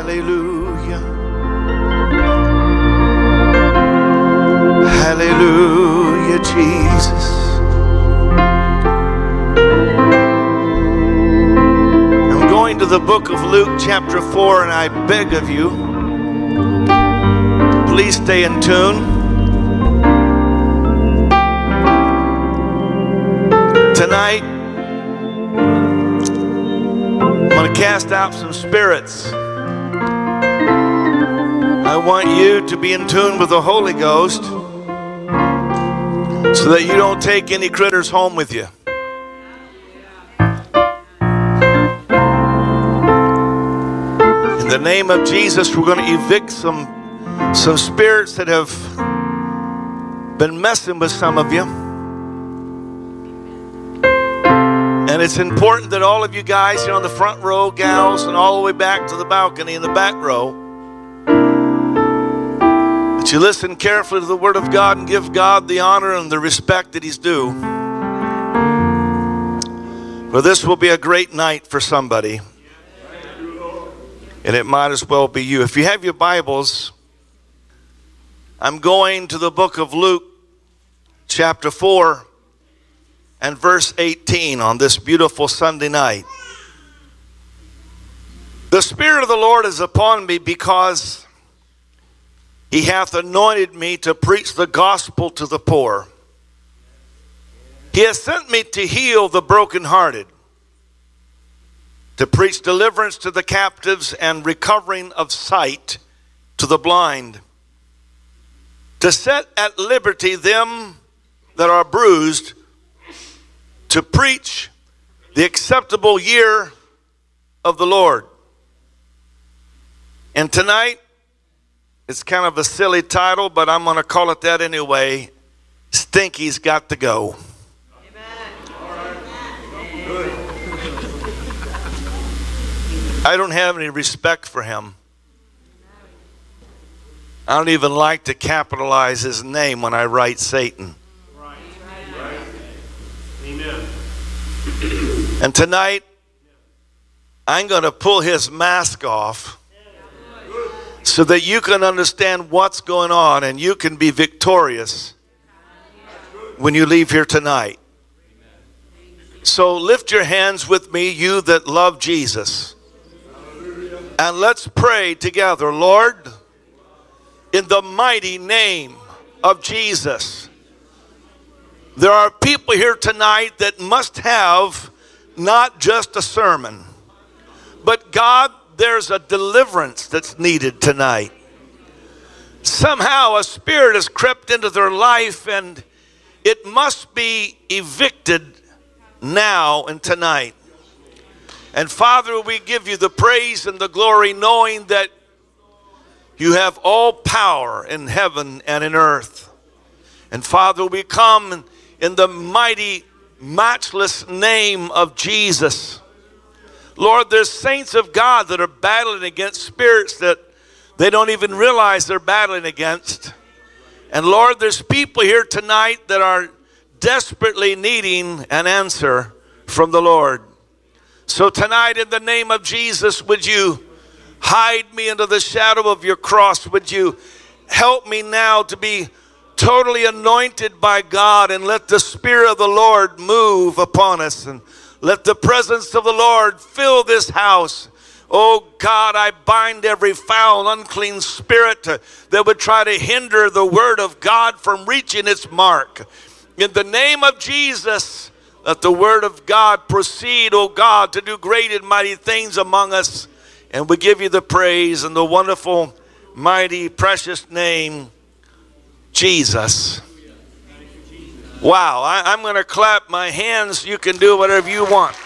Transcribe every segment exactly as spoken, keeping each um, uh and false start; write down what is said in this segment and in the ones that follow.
Hallelujah. Hallelujah, Jesus. I'm going to the book of Luke chapter four, and I beg of you, please stay in tune. Tonight, I'm going to cast out some spirits. I want you to be in tune with the Holy Ghost so that you don't take any critters home with you. In the name of Jesus, we're going to evict some, some spirits that have been messing with some of you. And it's important that all of you guys here on the front row, gals, and all the way back to the balcony in the back row, that you listen carefully to the Word of God and give God the honor and the respect that He's due. For this will be a great night for somebody. And it might as well be you. If you have your Bibles, I'm going to the book of Luke, chapter four. And verse eighteen on this beautiful Sunday night. The Spirit of the Lord is upon me, because He hath anointed me to preach the gospel to the poor. He has sent me to heal the brokenhearted, to preach deliverance to the captives and recovering of sight to the blind, to set at liberty them that are bruised, to preach the acceptable year of the Lord. And tonight, it's kind of a silly title, but I'm going to call it that anyway. Stinky's got to go. Amen. I don't have any respect for him. I don't even like to capitalize his name when I write Satan. And tonight, I'm going to pull his mask off so that you can understand what's going on and you can be victorious when you leave here tonight. So lift your hands with me, you that love Jesus. And let's pray together. Lord, in the mighty name of Jesus, there are people here tonight that must have not just a sermon, but God, there's a deliverance that's needed tonight. Somehow a spirit has crept into their life, and it must be evicted now and tonight. And Father, we give you the praise and the glory, knowing that you have all power in heaven and in earth. And Father, we come in the mighty, matchless name of Jesus. Lord, there's saints of God that are battling against spirits that they don't even realize they're battling against. And Lord, there's people here tonight that are desperately needing an answer from the Lord. So tonight, in the name of Jesus, would you hide me under the shadow of your cross? Would you help me now to be totally anointed by God, and let the Spirit of the Lord move upon us, and let the presence of the Lord fill this house. Oh God, I bind every foul, unclean spirit uh, that would try to hinder the word of God from reaching its mark. In the name of Jesus, let the word of God proceed, oh God, to do great and mighty things among us. And we give you the praise in the wonderful, mighty, precious name, Jesus. Wow, I, I'm going to clap my hands. You can do whatever you want.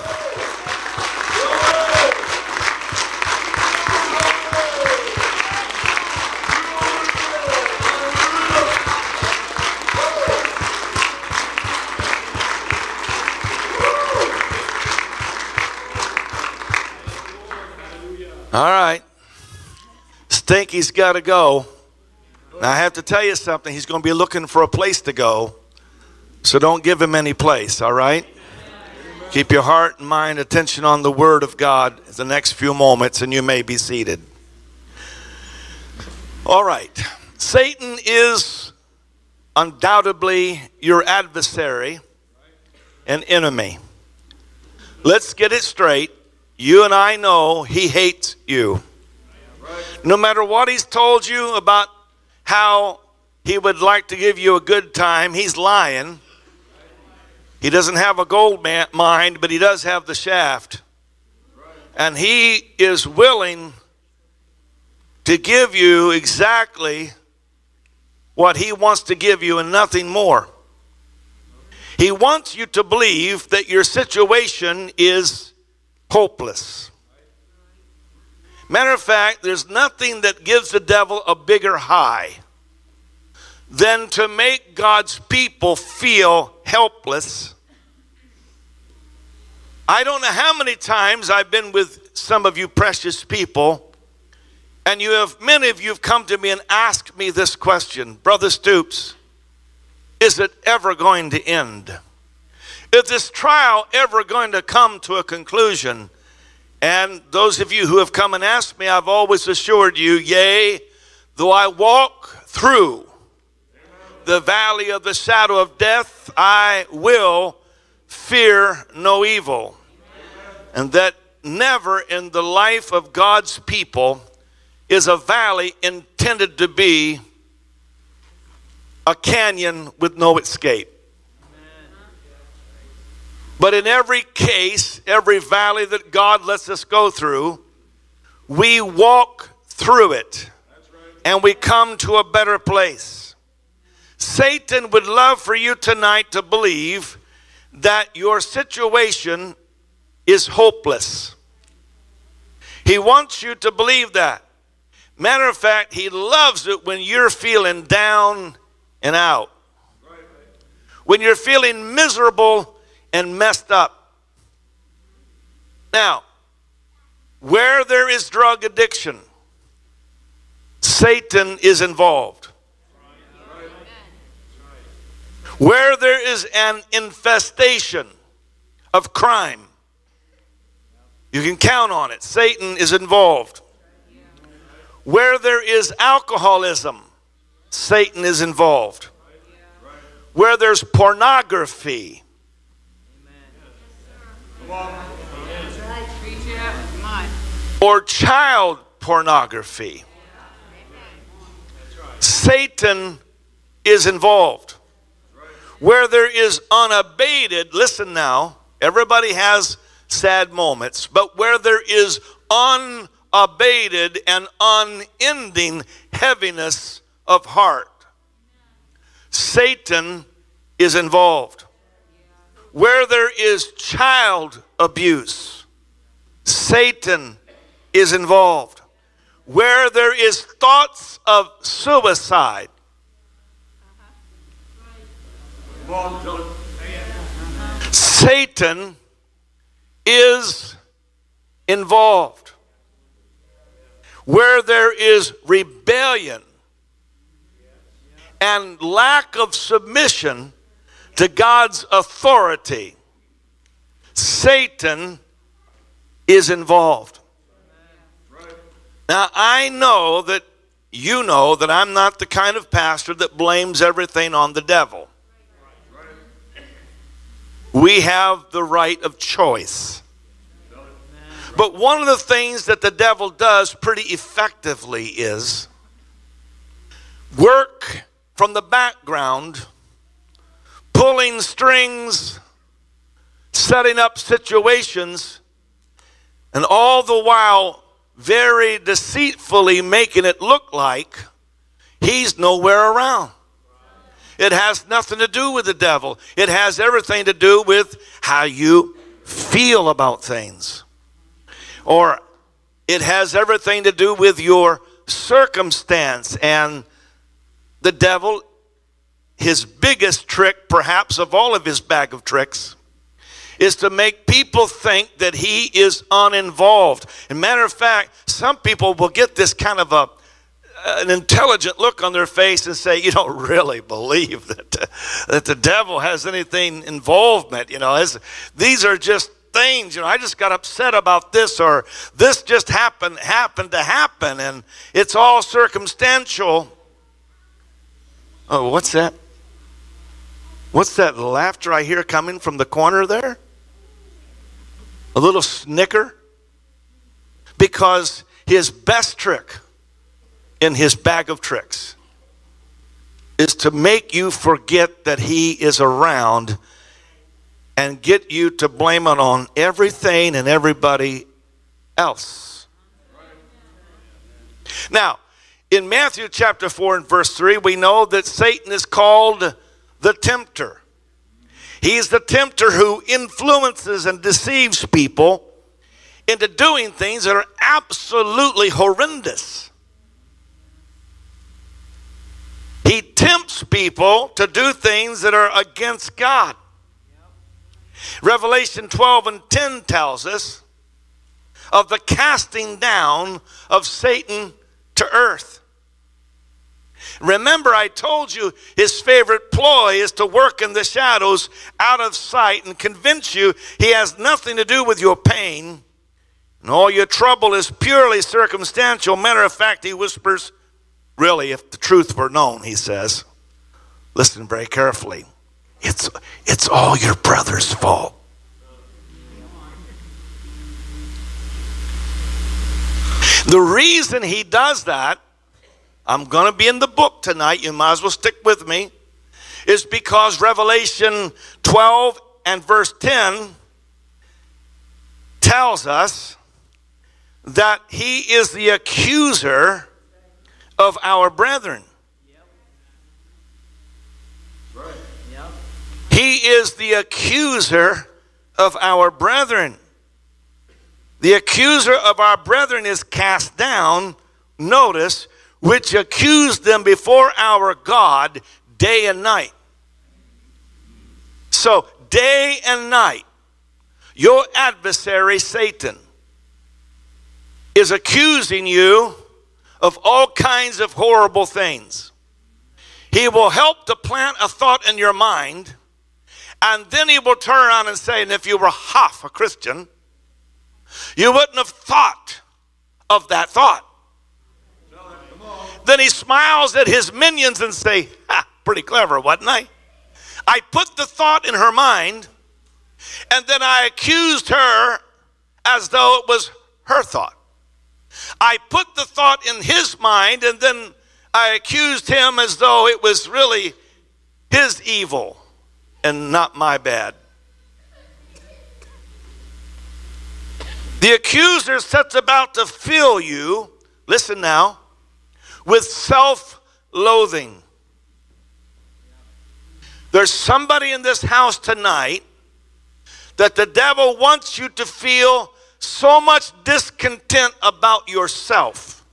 All right. Stinky's got to go. Now, I have to tell you something. He's going to be looking for a place to go. So don't give him any place, all right? Keep your heart and mind, attention on the Word of God the next few moments, and you may be seated. All right. Satan is undoubtedly your adversary and enemy. Let's get it straight. You and I know he hates you. No matter what he's told you about how he would like to give you a good time, he's lying. He doesn't have a gold mine, but he does have the shaft. And he is willing to give you exactly what he wants to give you and nothing more. He wants you to believe that your situation is hopeless. Matter of fact, there's nothing that gives the devil a bigger high than to make God's people feel helpless. I don't know how many times I've been with some of you precious people, and you have, many of you have come to me and asked me this question, Brother Stoops, is it ever going to end? Is this trial ever going to come to a conclusion? And those of you who have come and asked me, I've always assured you, yea, though I walk through the valley of the shadow of death, I will fear no evil. And that never in the life of God's people is a valley intended to be a canyon with no escape. But in every case, every valley that God lets us go through, we walk through it and we come to a better place. Satan would love for you tonight to believe that your situation is hopeless. He wants you to believe that. Matter of fact, he loves it when you're feeling down and out. When you're feeling miserable and messed up. Now, where there is drug addiction, Satan is involved. Where there is an infestation of crime, you can count on it. Satan is involved. Where there is alcoholism, Satan is involved. Where there's pornography, or child pornography, Satan is involved. Where there is unabated, listen now, everybody has sad moments, but where there is unabated and unending heaviness of heart, Satan is involved. Where there is child abuse, Satan is involved. Where there is thoughts of suicide, Satan is involved. Where there is rebellion and lack of submission to God's authority, Satan is involved. Now, I know that you know that I'm not the kind of pastor that blames everything on the devil. We have the right of choice. But one of the things that the devil does pretty effectively is work from the background, pulling strings, setting up situations, and all the while very deceitfully making it look like he's nowhere around. It has nothing to do with the devil. It has everything to do with how you feel about things. Or it has everything to do with your circumstance. And the devil, his biggest trick, perhaps of all of his bag of tricks, is to make people think that he is uninvolved. As a matter of fact, some people will get this kind of a an intelligent look on their face and say, you don't really believe that, uh, that the devil has anything involvement. You know, as, these are just things. You know, I just got upset about this, or this just happened, happened to happen, and it's all circumstantial. Oh, what's that? What's that laughter I hear coming from the corner there? A little snicker? Because his best trick in his bag of tricks is to make you forget that he is around and get you to blame it on everything and everybody else. Now, in Matthew chapter four and verse three, we know that Satan is called the tempter. He's the tempter who influences and deceives people into doing things that are absolutely horrendous. He tempts people to do things that are against God. Revelation twelve and ten tells us of the casting down of Satan to earth. Remember, I told you his favorite ploy is to work in the shadows out of sight and convince you he has nothing to do with your pain, and all your trouble is purely circumstantial. Matter of fact, he whispers, really, if the truth were known, he says, listen very carefully, it's, it's all your brother's fault. The reason he does that, I'm going to be in the book tonight, you might as well stick with me, is because Revelation twelve and verse ten tells us that he is the accuser of our brethren. Right. Yep. He is the accuser of our brethren. The accuser of our brethren is cast down, notice, which accused them before our God day and night. So, day and night, your adversary, Satan, is accusing you of all kinds of horrible things. He will help to plant a thought in your mind, and then he will turn around and say, and if you were half a Christian, you wouldn't have thought of that thought. Then he smiles at his minions and say, ha, pretty clever, wasn't I? I put the thought in her mind, and then I accused her as though it was her thought. I put the thought in his mind, and then I accused him as though it was really his evil and not my bad. The accuser sets about to fill you, listen now, with self-loathing. There's somebody in this house tonight that the devil wants you to feel so much discontent about yourself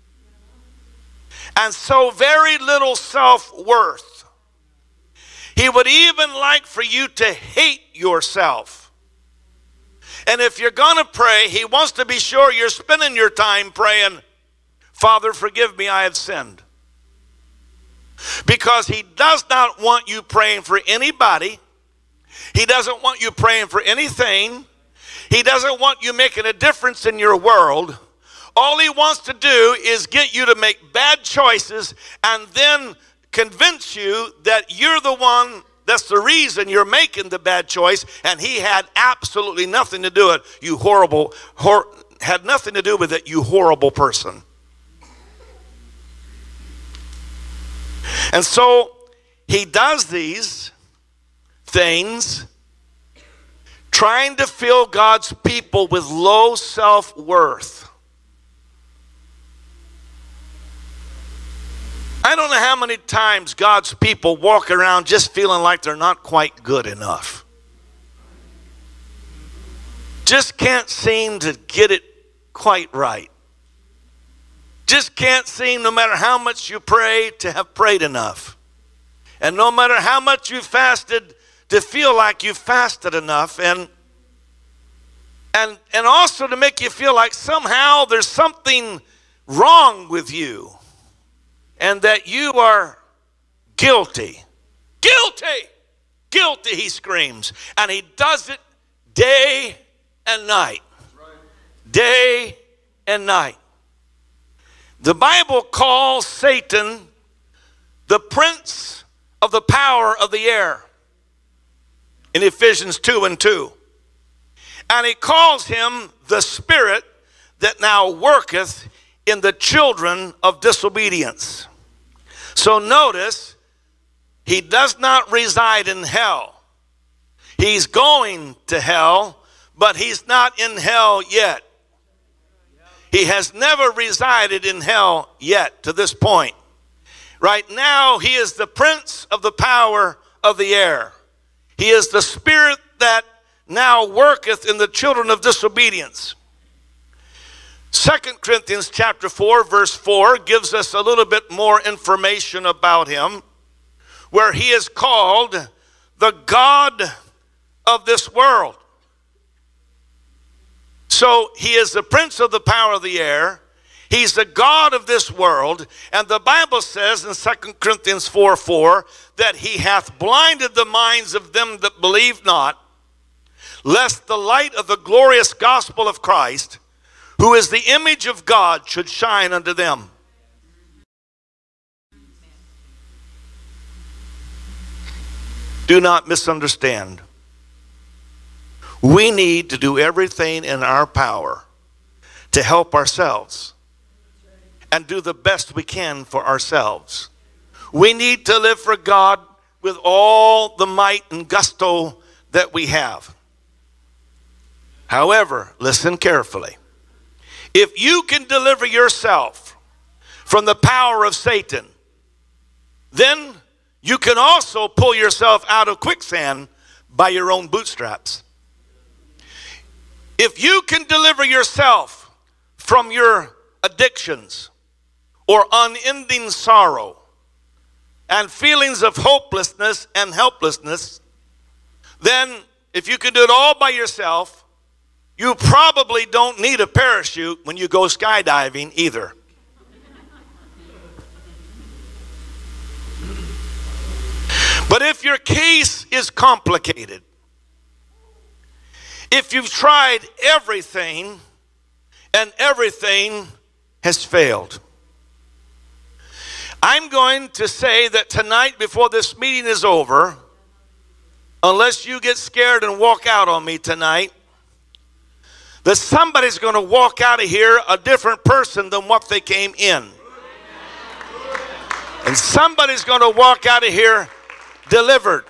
and so very little self-worth. He would even like for you to hate yourself. And if you're going to pray, he wants to be sure you're spending your time praying, Father, forgive me, I have sinned. Because he does not want you praying for anybody. He doesn't want you praying for anything. He doesn't want you making a difference in your world. All he wants to do is get you to make bad choices and then convince you that you're the one that's the reason you're making the bad choice, and he had absolutely nothing to do with it. You horrible, hor- had nothing to do with it, you horrible person. And so he does these things trying to fill God's people with low self-worth. I don't know how many times God's people walk around just feeling like they're not quite good enough. Just can't seem to get it quite right. Just can't seem, no matter how much you pray, to have prayed enough. And no matter how much you fasted, to feel like you fasted enough. And, and, and also to make you feel like somehow there's something wrong with you. And that you are guilty. Guilty! Guilty, he screams. And he does it day and night. Day and night. The Bible calls Satan the prince of the power of the air in Ephesians two and two. And he calls him the spirit that now worketh in the children of disobedience. So notice, he does not reside in hell. He's going to hell, but he's not in hell yet. He has never resided in hell yet to this point. Right now, he is the prince of the power of the air. He is the spirit that now worketh in the children of disobedience. Second Corinthians chapter four, verse four gives us a little bit more information about him, where he is called the God of this world. So he is the prince of the power of the air. He's the God of this world. And the Bible says in Second Corinthians four four that he hath blinded the minds of them that believe not, lest the light of the glorious gospel of Christ, who is the image of God, should shine unto them. Do not misunderstand. We need to do everything in our power to help ourselves and do the best we can for ourselves. We need to live for God with all the might and gusto that we have. However, listen carefully. If you can deliver yourself from the power of Satan, then you can also pull yourself out of quicksand by your own bootstraps. If you can deliver yourself from your addictions or unending sorrow and feelings of hopelessness and helplessness, then if you can do it all by yourself, you probably don't need a parachute when you go skydiving either. But if your case is complicated, if you've tried everything and everything has failed, I'm going to say that tonight, before this meeting is over, unless you get scared and walk out on me tonight, that somebody's going to walk out of here a different person than what they came in. And somebody's going to walk out of here delivered.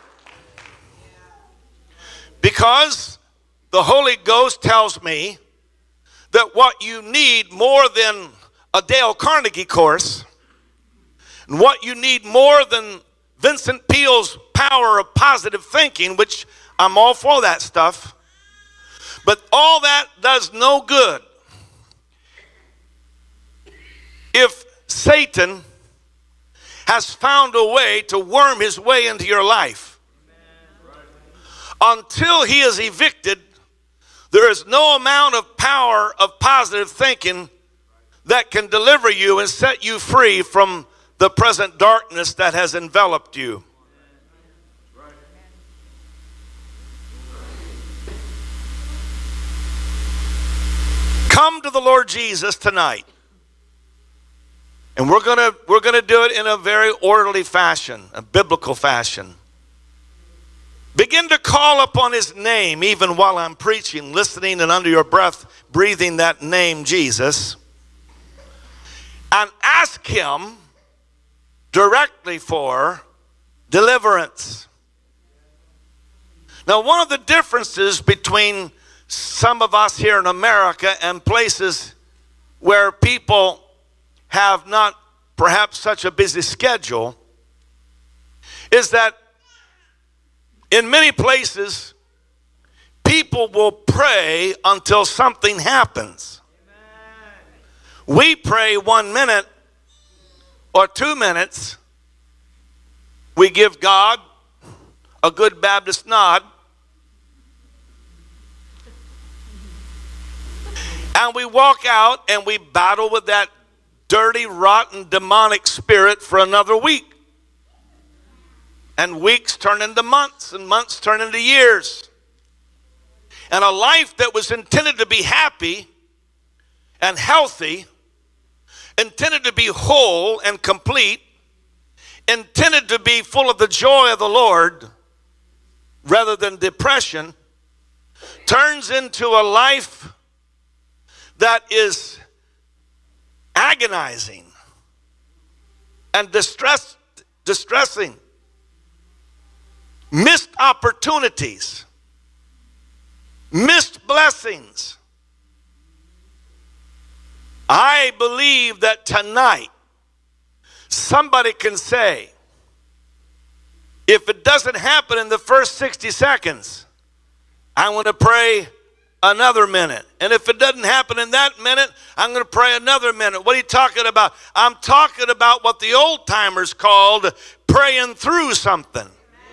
Because the Holy Ghost tells me that what you need more than a Dale Carnegie course, and what you need more than Vincent Peale's power of positive thinking, which I'm all for that stuff, but all that does no good if Satan has found a way to worm his way into your life. Until he is evicted, there is no amount of power of positive thinking that can deliver you and set you free from the present darkness that has enveloped you. Come to the Lord Jesus tonight. And we're going to we're going to do it in a very orderly fashion, a biblical fashion. Begin to call upon his name even while I'm preaching, listening, and under your breath breathing that name, Jesus. And ask him directly for deliverance. Now, one of the differences between some of us here in America and places where people have not perhaps such a busy schedule is that in many places people will pray until something happens. Amen. We pray one minute or two minutes. We give God a good Baptist nod. And we walk out and we battle with that dirty, rotten, demonic spirit for another week. And weeks turn into months, and months turn into years. And a life that was intended to be happy and healthy, intended to be whole and complete, intended to be full of the joy of the Lord rather than depression, turns into a life that is agonizing and distress, distressing. Missed opportunities, missed blessings. I believe that tonight somebody can say, if it doesn't happen in the first sixty seconds, I want to pray another minute. And if it doesn't happen in that minute, I'm going to pray another minute. What are you talking about? I'm talking about what the old timers called praying through something.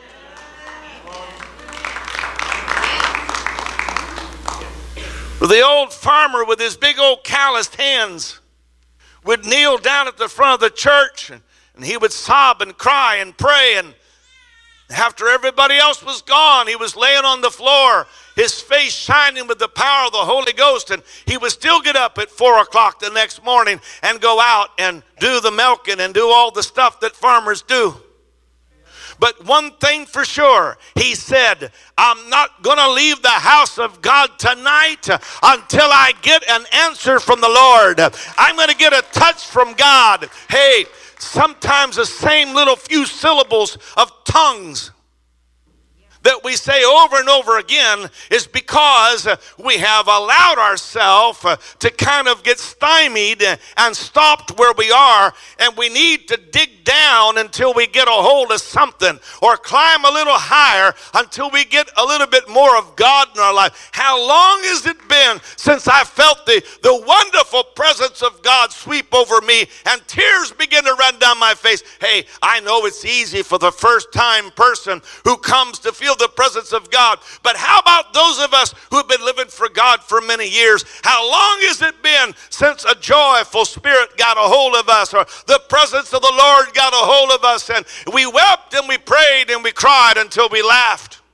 The old farmer with his big old calloused hands would kneel down at the front of the church, and, and he would sob and cry and pray. And after everybody else was gone, he was laying on the floor, his face shining with the power of the Holy Ghost, and he would still get up at four o'clock the next morning and go out and do the milking and do all the stuff that farmers do. But one thing for sure, he said, I'm not going to leave the house of God tonight until I get an answer from the Lord. I'm going to get a touch from God. Hey, sometimes the same little few syllables of tongues that we say over and over again is because we have allowed ourselves to kind of get stymied and stopped where we are, and we need to dig down until we get a hold of something, or climb a little higher until we get a little bit more of God in our life. How long has it been since I felt the, the wonderful presence of God sweep over me and tears begin to run down my face? Hey, I know it's easy for the first time person who comes to feel the presence of God, but how about those of us who have been living for God for many years? How long has it been since a joyful spirit got a hold of us, or the presence of the Lord got a hold of us, and we wept and we prayed and we cried until we laughed?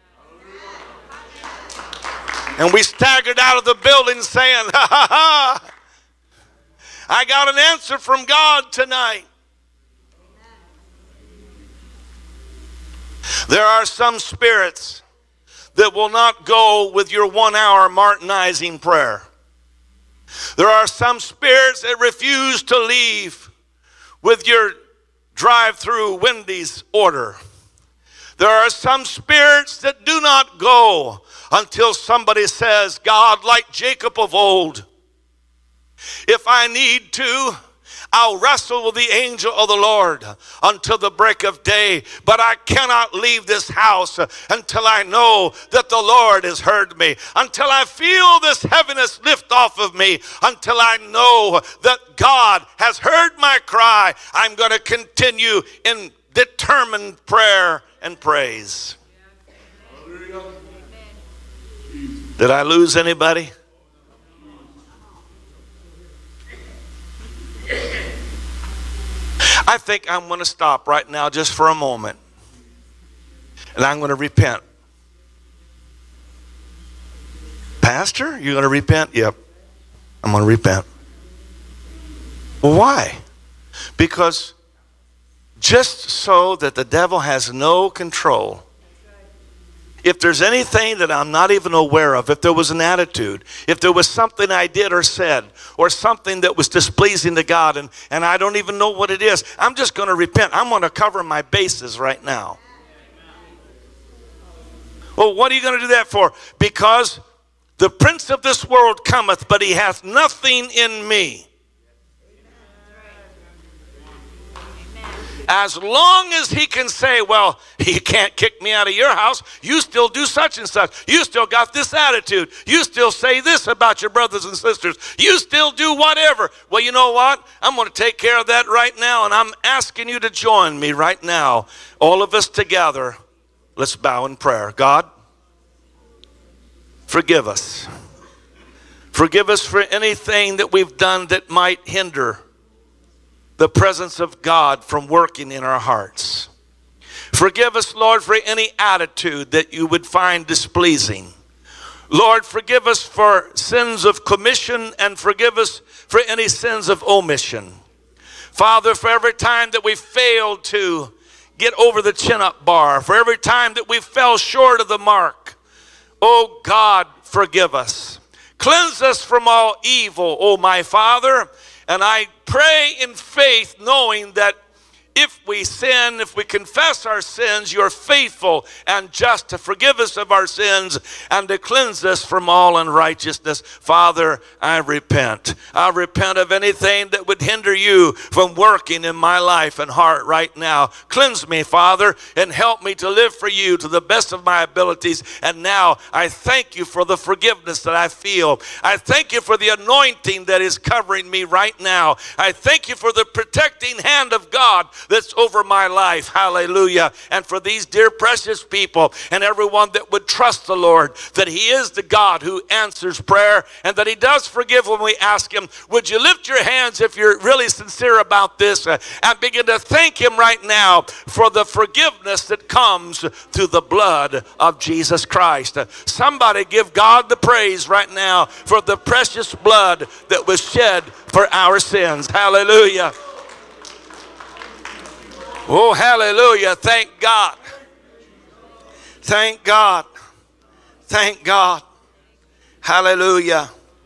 And we staggered out of the building saying, ha ha ha, I got an answer from God tonight. There are some spirits that will not go with your one-hour Martinizing prayer. There are some spirits that refuse to leave with your drive-through Wendy's order. There are some spirits that do not go until somebody says, God, like Jacob of old, if I need to, I'll wrestle with the angel of the Lord until the break of day, but I cannot leave this house until I know that the Lord has heard me, until I feel this heaviness lift off of me, until I know that God has heard my cry. I'm going to continue in determined prayer and praise. Did I lose anybody? I think I'm going to stop right now just for a moment, and I'm going to repent. Pastor, you're going to repent? Yep, I'm going to repent. Well, why? Because just so that the devil has no control, if there's anything that I'm not even aware of, if there was an attitude, if there was something I did or said, or something that was displeasing to God, and, and I don't even know what it is, I'm just going to repent. I'm going to cover my bases right now. Well, what are you going to do that for? Because the prince of this world cometh, but he hath nothing in me. As long as he can say, well, you can't kick me out of your house. You still do such and such. You still got this attitude. You still say this about your brothers and sisters. You still do whatever. Well, you know what? I'm going to take care of that right now, and I'm asking you to join me right now. All of us together, let's bow in prayer. God, forgive us. Forgive us for anything that we've done that might hinder the presence of God from working in our hearts. Forgive us, Lord, for any attitude that you would find displeasing. Lord, forgive us for sins of commission and forgive us for any sins of omission. Father, for every time that we failed to get over the chin-up bar, for every time that we fell short of the mark, oh God, forgive us. Cleanse us from all evil, oh my Father. And I pray in faith, knowing that if we sin, if we confess our sins, you're faithful and just to forgive us of our sins and to cleanse us from all unrighteousness. Father, I repent. I repent of anything that would hinder you from working in my life and heart right now. Cleanse me, Father, and help me to live for you to the best of my abilities. And now I thank you for the forgiveness that I feel. I thank you for the anointing that is covering me right now. I thank you for the protecting hand of God that's over my life. Hallelujah. And for these dear precious people and everyone that would trust the Lord, that he is the God who answers prayer and that he does forgive when we ask him. Would you lift your hands if you're really sincere about this uh, and begin to thank him right now for the forgiveness that comes through the blood of Jesus Christ. Uh, somebody give God the praise right now for the precious blood that was shed for our sins. Hallelujah. Oh, hallelujah. Thank God. Thank God. Thank God. Hallelujah.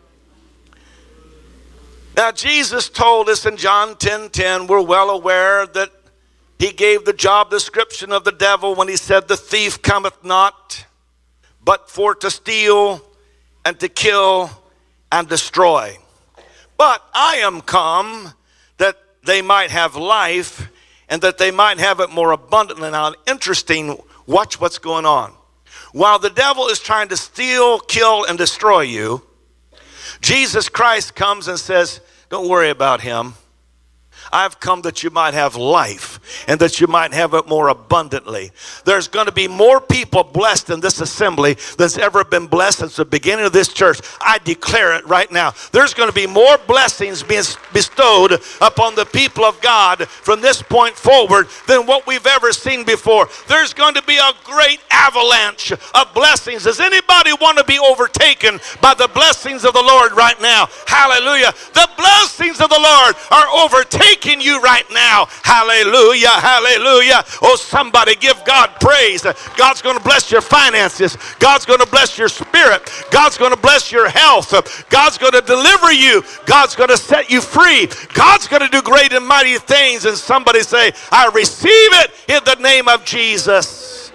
Now, Jesus told us in John ten ten, we're well aware that he gave the job description of the devil when he said, the thief cometh not, but for to steal and to kill and destroy. But I am come that they might have life and that they might have it more abundantly. Now, interesting, watch what's going on. While the devil is trying to steal, kill, and destroy you, Jesus Christ comes and says, don't worry about him. I've come that you might have life and that you might have it more abundantly. There's going to be more people blessed in this assembly that's ever been blessed since the beginning of this church. I declare it right now. There's going to be more blessings being bestowed upon the people of God from this point forward than what we've ever seen before. There's going to be a great avalanche of blessings. Does anybody want to be overtaken by the blessings of the Lord right now? Hallelujah. The blessings of the Lord are overtaken you right now. Hallelujah, hallelujah. Oh, somebody give God praise. God's going to bless your finances. God's going to bless your spirit. God's going to bless your health. God's going to deliver you. God's going to set you free. God's going to do great and mighty things. And somebody say, I receive it in the name of Jesus.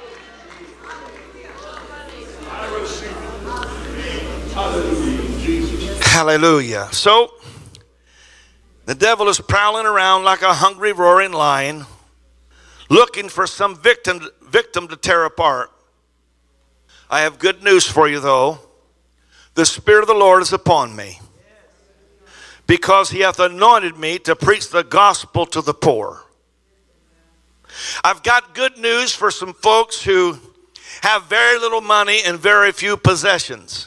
I receive it. Hallelujah, Jesus. Hallelujah. So, the devil is prowling around like a hungry, roaring lion, looking for some victim, victim to tear apart. I have good news for you, though. The Spirit of the Lord is upon me, because he hath anointed me to preach the gospel to the poor. I've got good news for some folks who have very little money and very few possessions.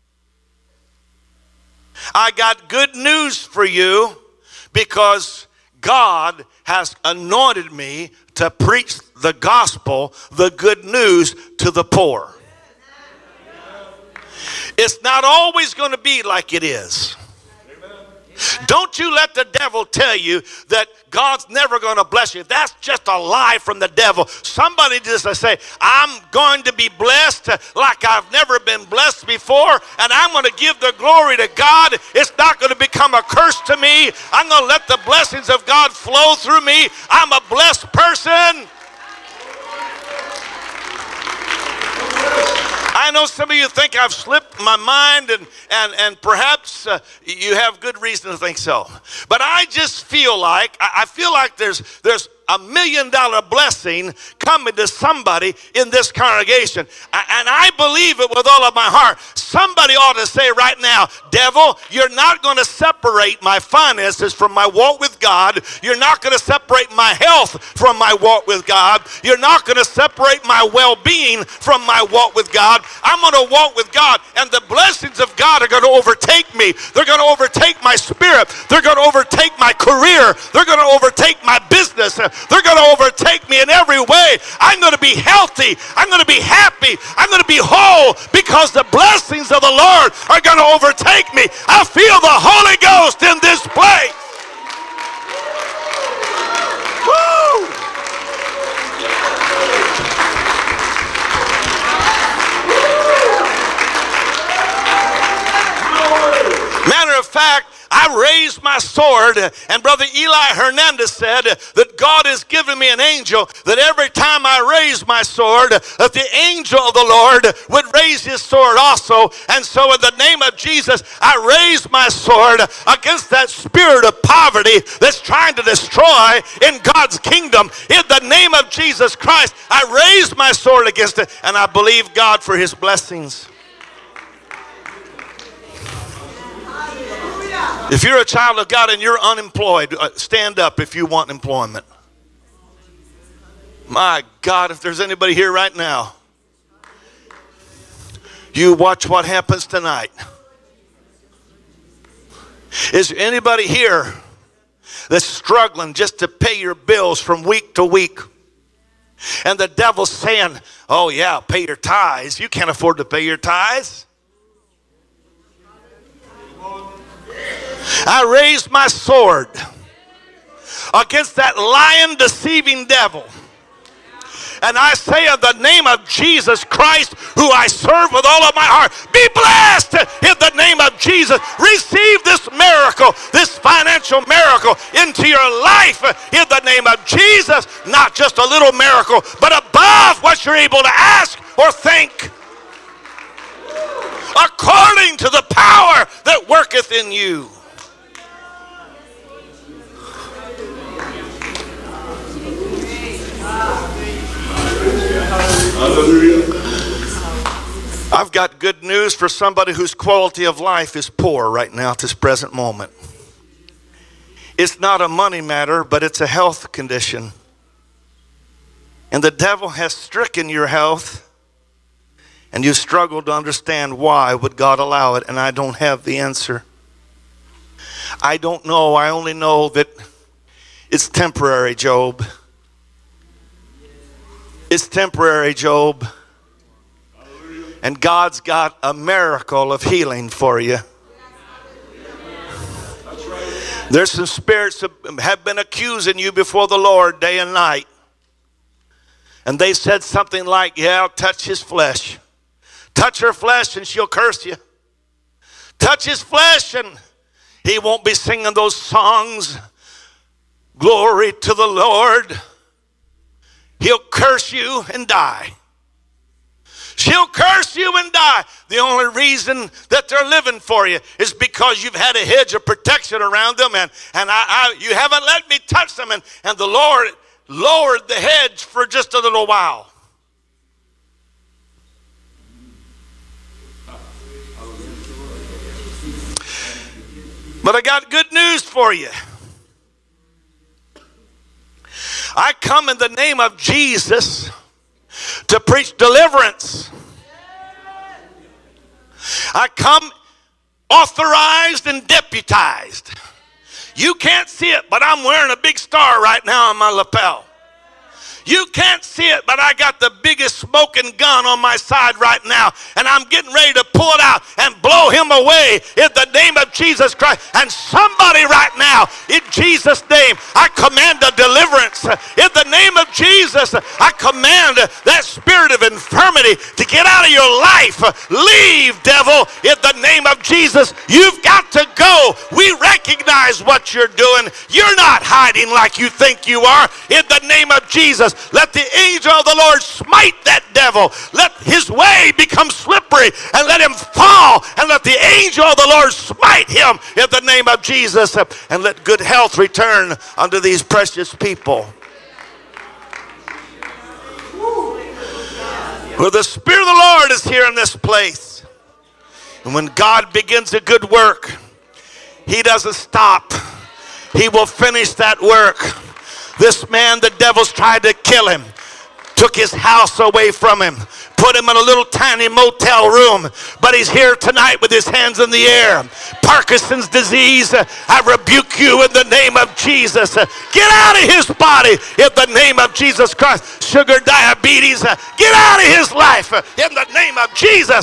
I got good news for you, because God has anointed me to preach the gospel, the good news to the poor. It's not always going to be like it is. Don't you let the devil tell you that God's never going to bless you. That's just a lie from the devil. Somebody just say, I'm going to be blessed like I've never been blessed before, and I'm going to give the glory to God. It's not going to become a curse to me. I'm going to let the blessings of God flow through me. I'm a blessed person. I know some of you think I've slipped my mind, and, and, and perhaps uh, you have good reason to think so. But I just feel like, I, I feel like there's, there's a million dollar blessing coming to somebody in this congregation. And I believe it with all of my heart. Somebody ought to say right now, devil, you're not going to separate my finances from my walk with God. You're not going to separate my health from my walk with God. You're not going to separate my well-being from my walk with God. I'm going to walk with God, and the blessings of God are going to overtake me. They're going to overtake my spirit. They're going to overtake my career. They're going to overtake my business. They're going to overtake me in every way. I'm going to be healthy. I'm going to be happy. I'm going to be whole, because the blessings blessings of the Lord are going to overtake me. I feel the Holy Ghost in this place. Woo! Matter of fact, I raised my sword, and Brother Eli Hernandez said that God has given me an angel, that every time I raise my sword, that the angel of the Lord would raise his sword also. And so in the name of Jesus, I raise my sword against that spirit of poverty that's trying to destroy in God's kingdom. In the name of Jesus Christ, I raise my sword against it, and I believe God for his blessings. If you're a child of God and you're unemployed, stand up if you want employment. My God, if there's anybody here right now, you watch what happens tonight. Is there anybody here that's struggling just to pay your bills from week to week? And the devil's saying, oh yeah, pay your tithes. You can't afford to pay your tithes. I raised my sword against that lying, deceiving devil. And I say in the name of Jesus Christ, who I serve with all of my heart, be blessed in the name of Jesus. Receive this miracle, this financial miracle into your life in the name of Jesus. Not just a little miracle, but above what you're able to ask or think, according to the power that worketh in you. I've got good news for somebody whose quality of life is poor right now at this present moment. It's not a money matter, but it's a health condition. And the devil has stricken your health, and you struggle to understand why would God allow it, and I don't have the answer. I don't know. I only know that it's temporary, Job. It's temporary, Job. And God's got a miracle of healing for you. There's some spirits that have been accusing you before the Lord day and night. And they said something like, yeah, touch his flesh. Touch her flesh and she'll curse you. Touch his flesh and he won't be singing those songs. Glory to the Lord. He'll curse you and die. She'll curse you and die. The only reason that they're living for you is because you've had a hedge of protection around them, and, and I, I, you haven't let me touch them, and, and the Lord lowered the hedge for just a little while. But I got good news for you. I come in the name of Jesus to preach deliverance. I come authorized and deputized. You can't see it, but I'm wearing a big star right now on my lapel. You can't see it, but I got the biggest smoking gun on my side right now, and I'm getting ready to pull it out and blow him away in the name of Jesus Christ. And somebody right now, in Jesus' name, I command a deliverance. In the name of Jesus, I command that spirit of infirmity to get out of your life. Leave, devil, in the name of Jesus. You've got to go. We recognize what you're doing. You're not hiding like you think you are. In the name of Jesus, let the angel of the Lord smite that devil. Let his way become slippery and let him fall, and let the angel of the Lord smite him in the name of Jesus, and let good health return unto these precious people. For the Spirit of the Lord is here in this place, and when God begins a good work, he doesn't stop. He will finish that work. This man, the devil's tried to kill him. took his house away from him, put him in a little tiny motel room, but he's here tonight with his hands in the air. Parkinson's disease, I rebuke you in the name of Jesus. Get out of his body in the name of Jesus Christ. Sugar diabetes, get out of his life in the name of Jesus.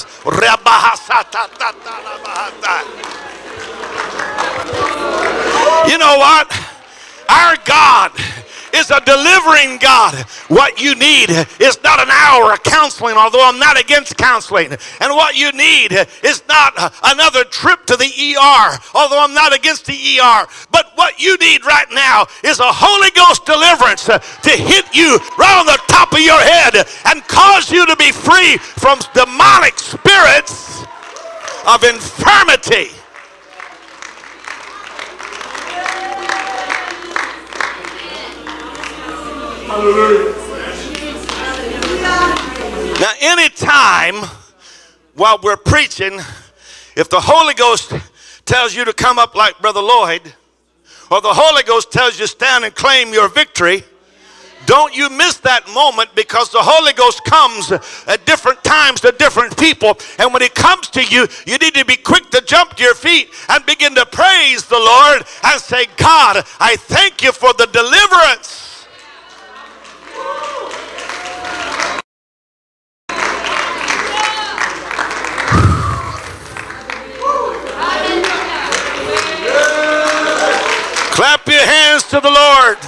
You know what? Our God is a delivering God. What you need is not an hour of counseling, although I'm not against counseling. And what you need is not another trip to the E R, although I'm not against the E R. But what you need right now is a Holy Ghost deliverance to hit you right on the top of your head and cause you to be free from demonic spirits of infirmity. Now, anytime while we're preaching, if the Holy Ghost tells you to come up like Brother Lloyd, or the Holy Ghost tells you to stand and claim your victory, don't you miss that moment, because the Holy Ghost comes at different times to different people. And when he comes to you, you need to be quick to jump to your feet and begin to praise the Lord and say, God, I thank you for the deliverance. Clap your hands to the Lord.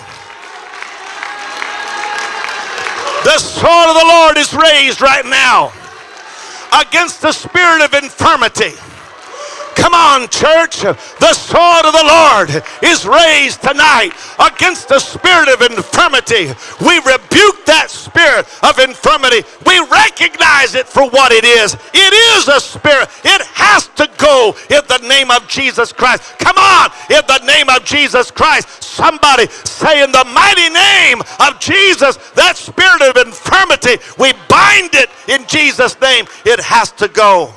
The sword of the Lord is raised right now against the spirit of infirmity. Come on, church. The sword of the Lord is raised tonight against the spirit of infirmity. We rebuke that spirit of infirmity. We recognize it for what it is. It is a spirit. It has to go in the name of Jesus Christ. Come on, in the name of Jesus Christ. Somebody say, in the mighty name of Jesus, that spirit of infirmity, we bind it in Jesus' name. It has to go.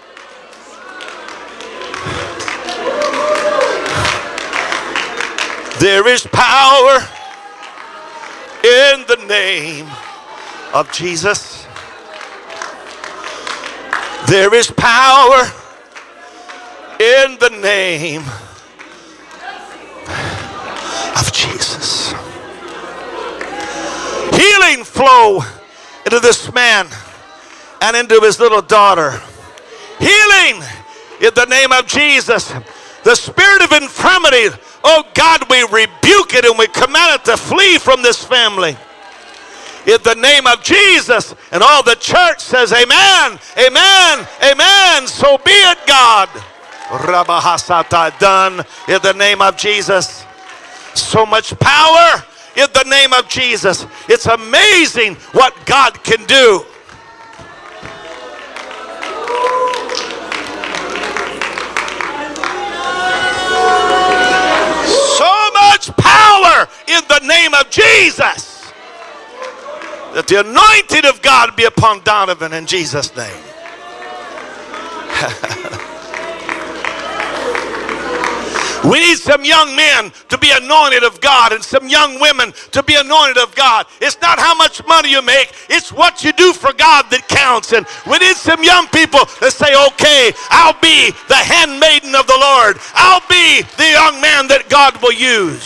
There is power in the name of Jesus. There is power in the name of Jesus. Healing flow into this man and into his little daughter. Healing in the name of Jesus. The spirit of infirmity, oh God, we rebuke it and we command it to flee from this family. In the name of Jesus. And all the church says, amen, amen, amen. So be it, God. Rabahasata, done in the name of Jesus. So much power in the name of Jesus. It's amazing what God can do. So much power in the name of Jesus. That the anointing of God be upon Donovan in Jesus' name. We need some young men to be anointed of God and some young women to be anointed of God. It's not how much money you make, it's what you do for God that counts. And we need some young people that say, okay, I'll be the handmaiden of the Lord. I'll be the young man that God will use.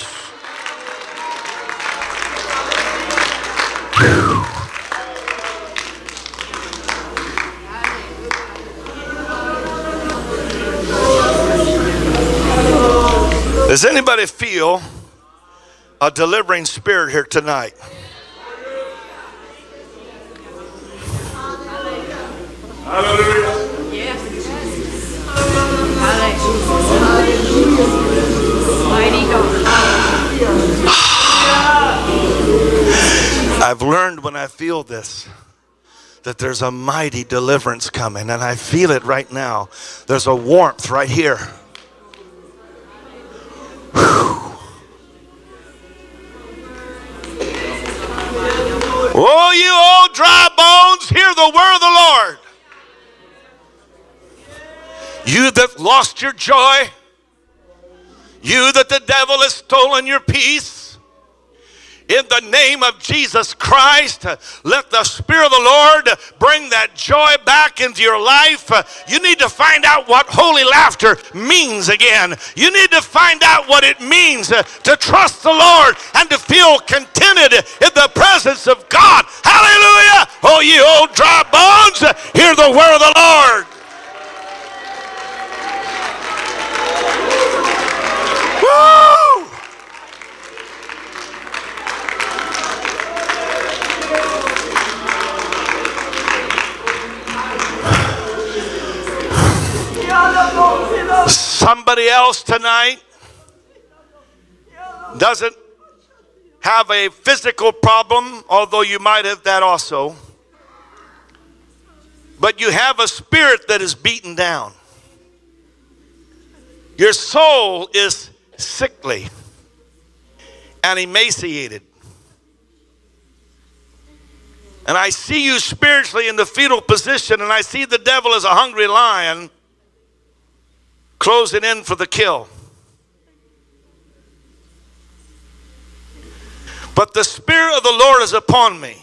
Whew. Does anybody feel a delivering spirit here tonight? Hallelujah. Yes. Mighty God. I've learned when I feel this that there's a mighty deliverance coming, and I feel it right now. There's a warmth right here. Oh, you old dry bones, hear the word of the Lord. You that lost your joy, you that the devil has stolen your peace, In the name of Jesus Christ, let the Spirit of the Lord bring that joy back into your life. You need to find out what holy laughter means again. You need to find out what it means to trust the Lord and to feel contented in the presence of God. Hallelujah! Oh, ye old dry bones, hear the word of the Lord. Woo! Somebody else tonight doesn't have a physical problem, although you might have that also. But you have a spirit that is beaten down. Your soul is sickly and emaciated. And I see you spiritually in the fetal position, and I see the devil as a hungry lion closing in for the kill. But the Spirit of the Lord is upon me,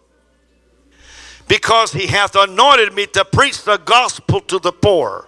because he hath anointed me to preach the gospel to the poor.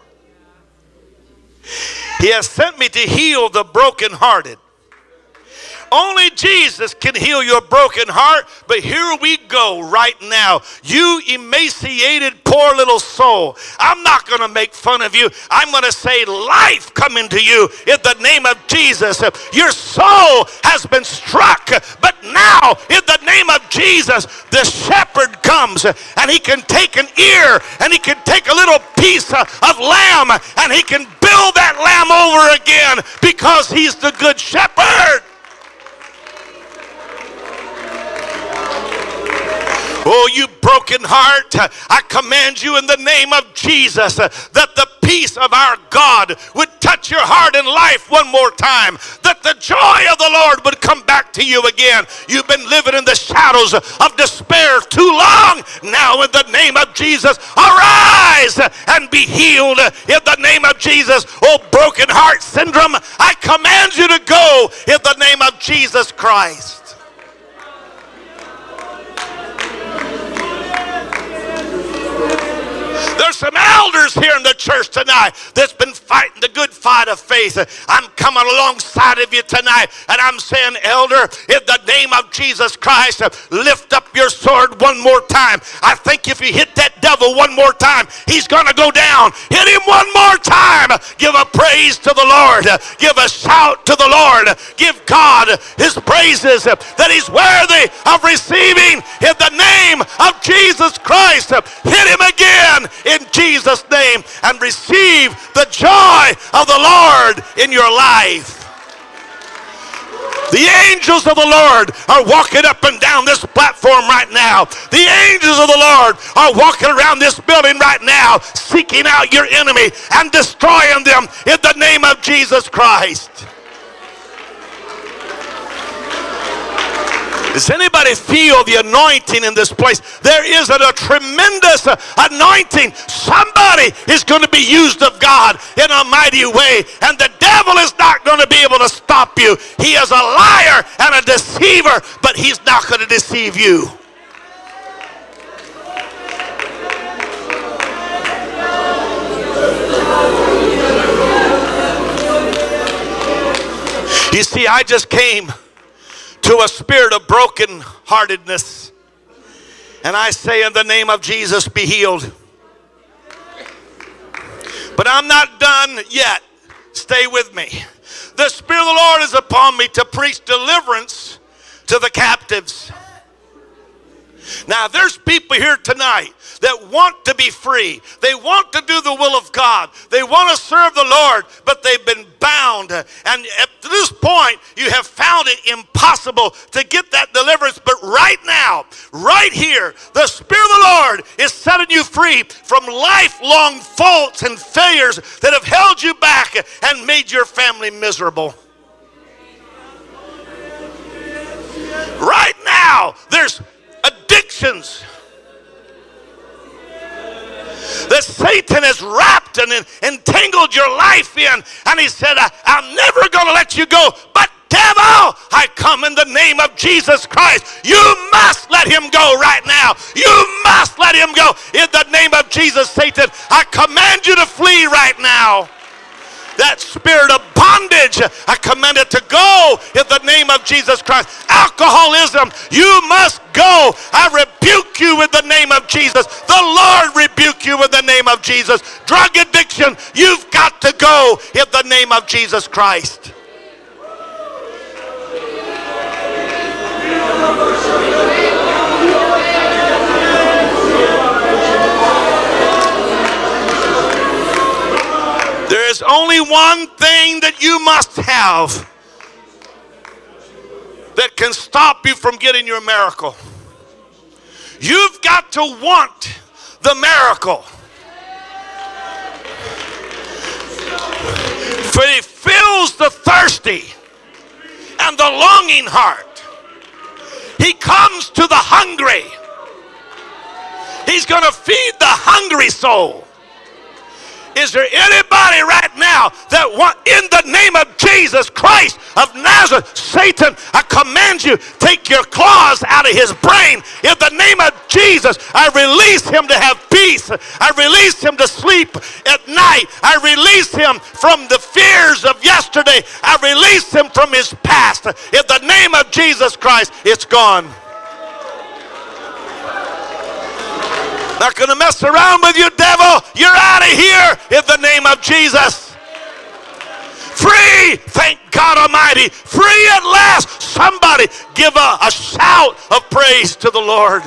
He has sent me to heal the brokenhearted. Only Jesus can heal your broken heart, but here we go right now. You emaciated poor little soul. I'm not going to make fun of you. I'm going to say life come into you in the name of Jesus. Your soul has been struck, but now in the name of Jesus, the shepherd comes and he can take an ear and he can take a little piece of lamb and he can build that lamb over again, because he's the good shepherd. Oh, you broken heart, I command you in the name of Jesus that the peace of our God would touch your heart and life one more time, that the joy of the Lord would come back to you again. You've been living in the shadows of despair too long. Now in the name of Jesus, arise and be healed in the name of Jesus. Oh, broken heart syndrome, I command you to go in the name of Jesus Christ. There's some elders here in the church tonight that's been fighting the good fight of faith. I'm coming alongside of you tonight, and I'm saying, elder, in the name of Jesus Christ, lift up your sword one more time. I think if you hit that devil one more time, he's going to go down. Hit him one more time. Give a praise to the Lord. Give a shout to the Lord. Give God his praises that he's worthy of receiving in the name of Jesus Christ. Hit him again in Jesus' name and receive the joy of the Lord in your life. The angels of the Lord are walking up and down this platform right now. The angels of the Lord are walking around this building right now, seeking out your enemy and destroying them in the name of Jesus Christ. Does anybody feel the anointing in this place? There is a, a tremendous uh, anointing. Somebody is going to be used of God in a mighty way, and the devil is not going to be able to stop you. He is a liar and a deceiver, but he's not going to deceive you. You see, I just came to a spirit of brokenheartedness, and I say in the name of Jesus, be healed. But I'm not done yet. Stay with me. The Spirit of the Lord is upon me to preach deliverance to the captives. Now there's people here tonight that want to be free. They want to do the will of God. They want to serve the Lord, but they've been bound. And at this point, you have found it impossible to get that deliverance. But right now, right here, the Spirit of the Lord is setting you free from lifelong faults and failures that have held you back and made your family miserable. Right now, there's addictions that Satan has wrapped and entangled your life in, and he said, I'm never going to let you go, but Devil, I come in the name of Jesus Christ. You must let him go right now. You must let him go. In the name of Jesus, Satan, I command you to flee right now. That spirit of bondage, I command it to go in the name of Jesus Christ. Alcoholism, you must go. I rebuke you in the name of Jesus. The Lord rebuke you in the name of Jesus. Drug addiction, you've got to go in the name of Jesus Christ. There is only one thing that you must have that can stop you from getting your miracle. You've got to want the miracle. For he fills the thirsty and the longing heart. He comes to the hungry. He's going to feed the hungry soul. Is there anybody right now that want, in the name of Jesus Christ of Nazareth, Satan, I command you, take your claws out of his brain. In the name of Jesus, I release him to have peace. I release him to sleep at night. I release him from the fears of yesterday. I release him from his past. In the name of Jesus Christ, it's gone. Not going to mess around with you, devil. You're out of here in the name of Jesus. Free, thank God Almighty. Free at last. Somebody give a, a shout of praise to the Lord.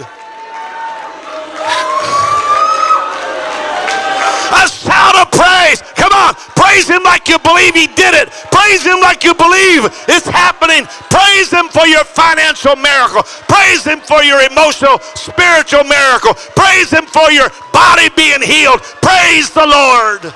A shout of praise. Come on, praise him like you believe he did it. Praise him like you believe it's happening. Praise him for your financial miracle. Praise him for your emotional, spiritual miracle. Praise him for your body being healed. Praise the Lord.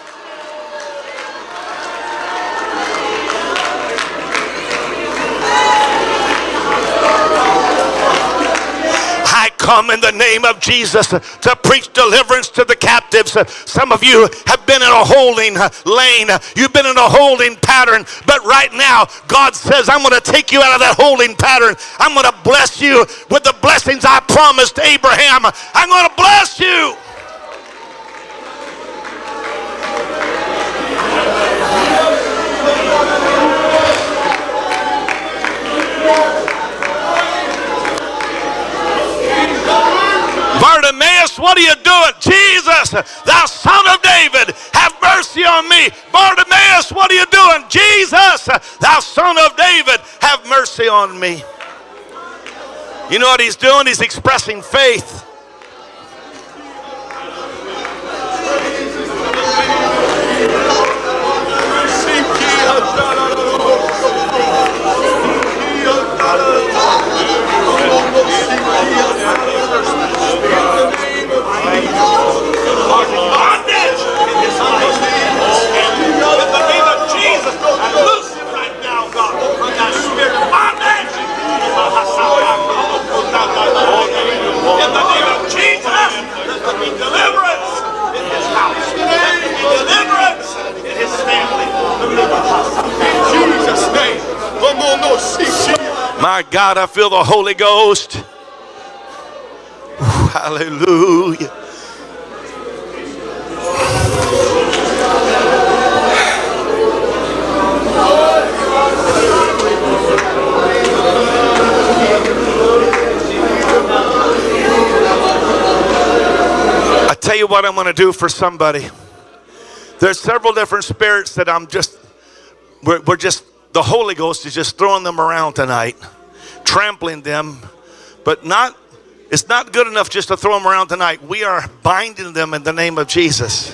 I come in the name of Jesus to preach deliverance to the captives. Some of you have been in a holding lane. You've been in a holding pattern. But right now, God says, I'm going to take you out of that holding pattern. I'm going to bless you with the blessings I promised Abraham. I'm going to bless you. Bartimaeus, what are you doing? Jesus, thou son of David, have mercy on me. Bartimaeus, what are you doing? Jesus, thou son of David, have mercy on me. You know what he's doing? He's expressing faith. My God, I feel the Holy Ghost. Ooh, hallelujah. I tell you what I'm going to do for somebody. There's several different spirits that I'm just, we're, we're just, the Holy Ghost is just throwing them around tonight, trampling them, but not, it's not good enough just to throw them around tonight. We are binding them in the name of Jesus.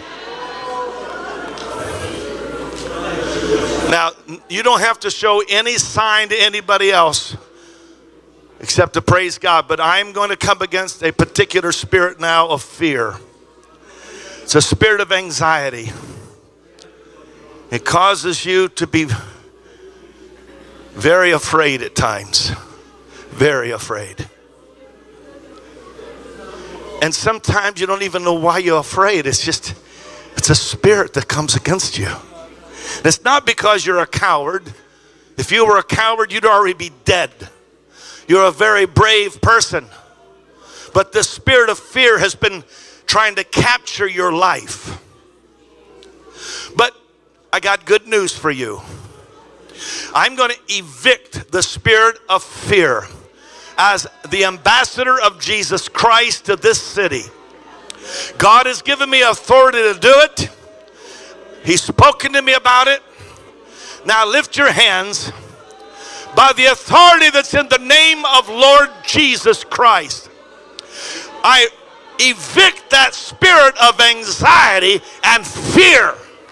Now, you don't have to show any sign to anybody else except to praise God, but I'm going to come against a particular spirit now of fear. It's a spirit of anxiety. It causes you to be very afraid at times. Very afraid. And sometimes you don't even know why you're afraid. It's just, it's a spirit that comes against you. It's not because you're a coward. If you were a coward, you'd already be dead. You're a very brave person. But the spirit of fear has been trying to capture your life. But I got good news for you. I'm going to evict the spirit of fear as the ambassador of Jesus Christ to this city. God has given me authority to do it. He's spoken to me about it. Now lift your hands. By the authority that's in the name of Lord Jesus Christ, I evict that spirit of anxiety and fear.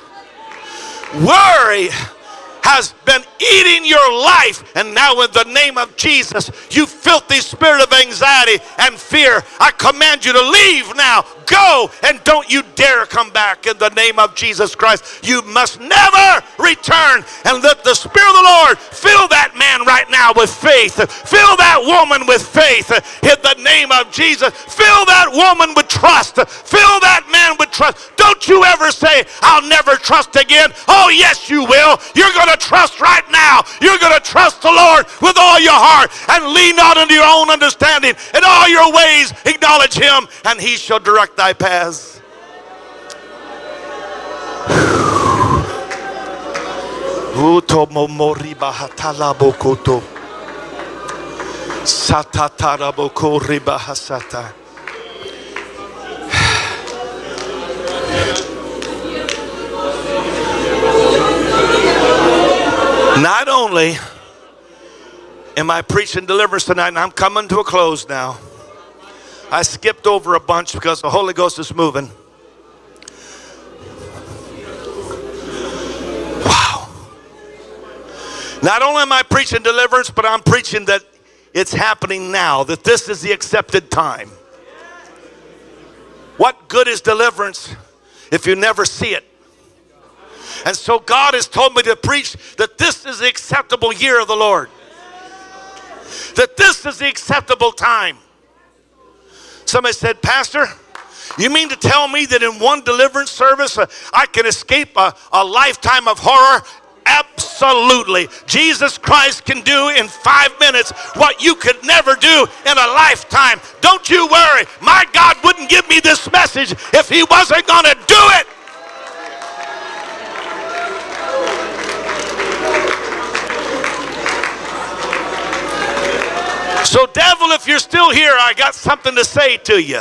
Worry has been eating your life, and now in the name of Jesus, you filthy spirit of anxiety and fear, I command you to leave now. Go, and don't you dare come back in the name of Jesus Christ. You must never return. And let the Spirit of the Lord fill that man right now with faith. Fill that woman with faith in the name of Jesus. Fill that woman with trust. Fill that man with trust. Don't you ever say, I'll never trust again. Oh, yes, you will. You're going to trust right now. You're going to trust the Lord with all your heart and lean not into your own understanding. In all your ways, acknowledge Him, and He shall direct thy paths. Not only am I preaching deliverance tonight, and I'm coming to a close now. I skipped over a bunch because the Holy Ghost is moving. Wow. Not only am I preaching deliverance, but I'm preaching that it's happening now, that this is the accepted time. What good is deliverance if you never see it? And so God has told me to preach that this is the acceptable year of the Lord. That this is the acceptable time. Somebody said, Pastor, you mean to tell me that in one deliverance service uh, I can escape a, a lifetime of horror? Absolutely. Jesus Christ can do in five minutes what you could never do in a lifetime. Don't you worry. My God wouldn't give me this message if He wasn't going to do it. So, devil, if you're still here, I got something to say to you.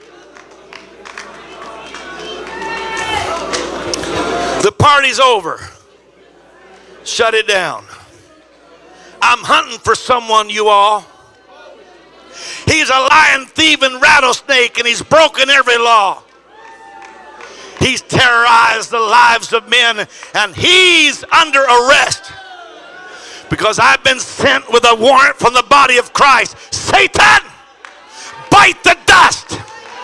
The party's over. Shut it down. I'm hunting for someone, you all. He's a lion, thief, and rattlesnake, and he's broken every law. He's terrorized the lives of men, and he's under arrest. Because I've been sent with a warrant from the body of Christ. Satan, bite the dust.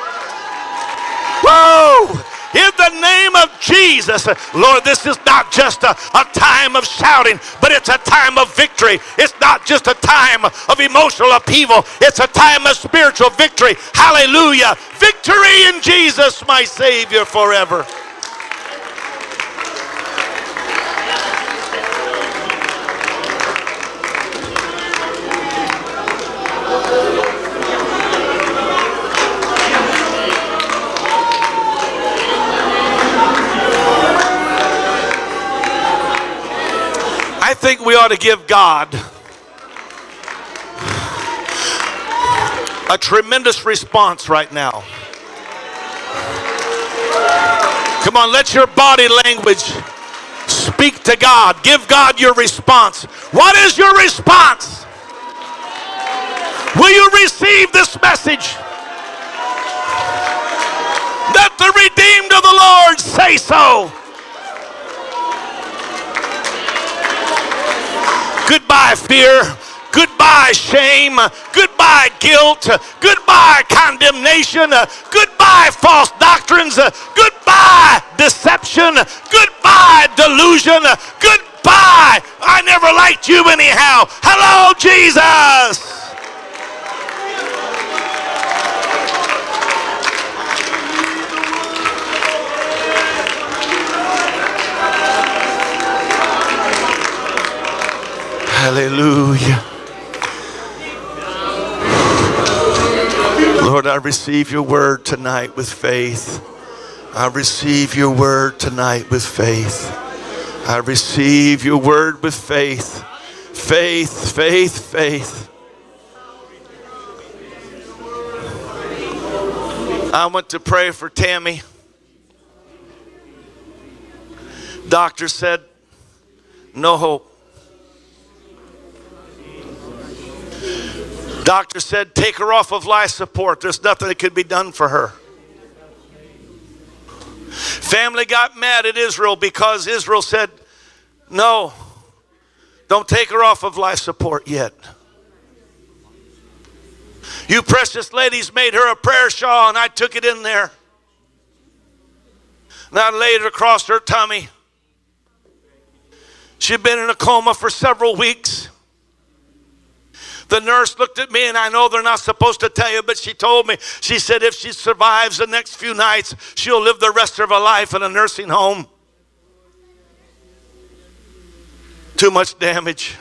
Woo! In the name of Jesus. Lord, this is not just a, a time of shouting, but it's a time of victory. It's not just a time of emotional upheaval. It's a time of spiritual victory. Hallelujah. Victory in Jesus, my Savior, forever. I think we ought to give God a tremendous response right now. Come on, let your body language speak to God. Give God your response. What is your response? Will you receive this message? Let the redeemed of the Lord say so. Goodbye, fear. Goodbye, shame. Goodbye, guilt. Goodbye, condemnation. Goodbye, false doctrines. Goodbye, deception. Goodbye, delusion. Goodbye. I never liked you anyhow. Hello, Jesus. Hallelujah. Lord, I receive your word tonight with faith. I receive your word tonight with faith. I receive your word with faith. Faith, faith, faith. I went to pray for Tammy. Doctor said, no hope. Doctor said, take her off of life support. There's nothing that could be done for her. Family got mad at Israel because Israel said, no, don't take her off of life support yet. You precious ladies made her a prayer shawl, and I took it in there. And I laid it across her tummy. She'd been in a coma for several weeks. The nurse looked at me, and I know they're not supposed to tell you, but she told me, she said if she survives the next few nights, she'll live the rest of her life in a nursing home. Too much damage.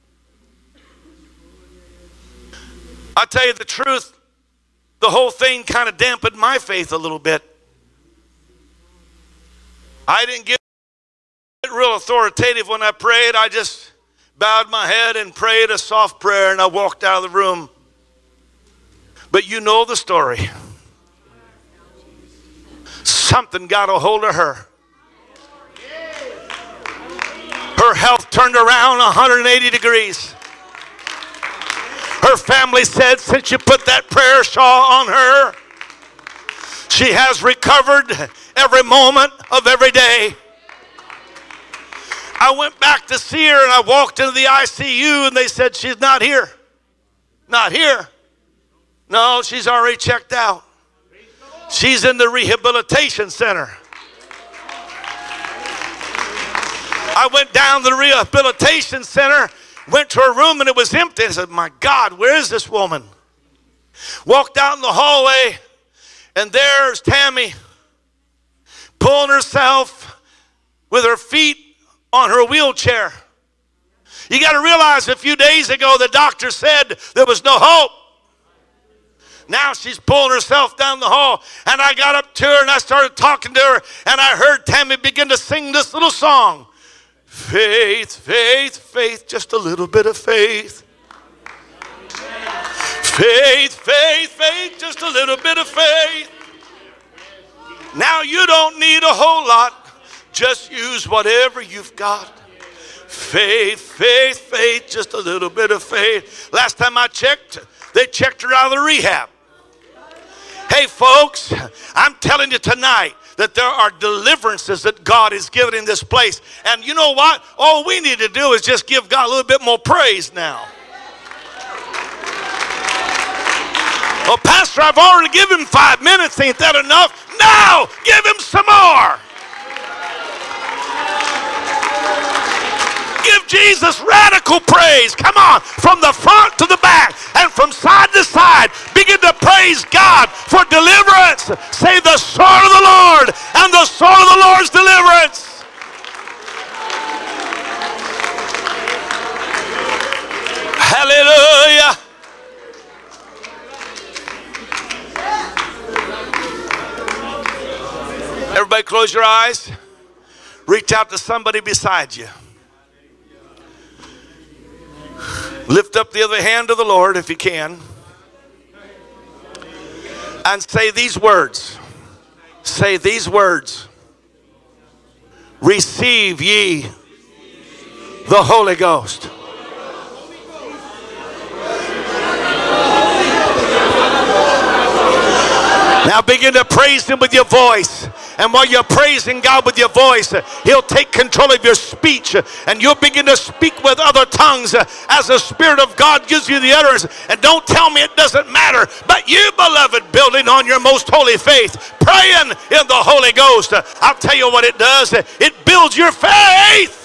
I tell you the truth, the whole thing kind of dampened my faith a little bit. I didn't get real authoritative when I prayed. I just bowed my head and prayed a soft prayer, and I walked out of the room. But you know the story. Something got a hold of her. Her health turned around one hundred eighty degrees. Her family said, since you put that prayer shawl on her, she has recovered every moment of every day. I went back to see her, and I walked into the I C U, and they said, she's not here. Not here. No, she's already checked out. She's in the rehabilitation center. I went down to the rehabilitation center, went to her room, and it was empty. I said, my God, where is this woman? Walked out in the hallway, and there's Tammy pulling herself with her feet on her wheelchair. You got to realize a few days ago the doctor said there was no hope. Now she's pulling herself down the hall, and I got up to her and I started talking to her, and I heard Tammy begin to sing this little song. Faith, faith, faith, just a little bit of faith. Faith, faith, faith, just a little bit of faith. Now you don't need a whole lot. Just use whatever you've got. Faith, faith, faith, just a little bit of faith. Last time I checked, they checked her out of the rehab. Hey folks, I'm telling you tonight that there are deliverances that God is giving in this place. And you know what? All we need to do is just give God a little bit more praise now. Well, Pastor, I've already given him five minutes. Ain't that enough? No! Give him some more. Give Jesus radical praise. Come on, from the front to the back and from side to side. Begin to praise God for deliverance. Say the sword of the Lord and the sword of the Lord's deliverance. Hallelujah. Everybody close your eyes. Reach out to somebody beside you. Lift up the other hand to the Lord if you can. And say these words. Say these words. Receive ye the Holy Ghost. Now begin to praise him with your voice. And while you're praising God with your voice, he'll take control of your speech, and you'll begin to speak with other tongues as the Spirit of God gives you the utterance. And don't tell me it doesn't matter, but you, beloved, building on your most holy faith, praying in the Holy Ghost, I'll tell you what it does. It builds your faith.